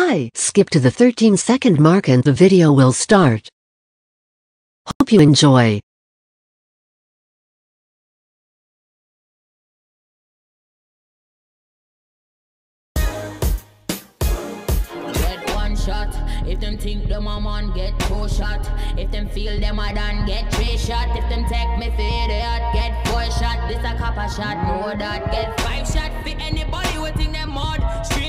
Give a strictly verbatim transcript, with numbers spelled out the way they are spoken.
Hi, skip to the thirteen second mark and the video will start. Hope you enjoy. Get one shot. If them think them a man, get two shot. If them feel them a done, get three shot. If them take me for idiot, get four shot. This a copper shot, know that. Get five shot for anybody who think them mad. Street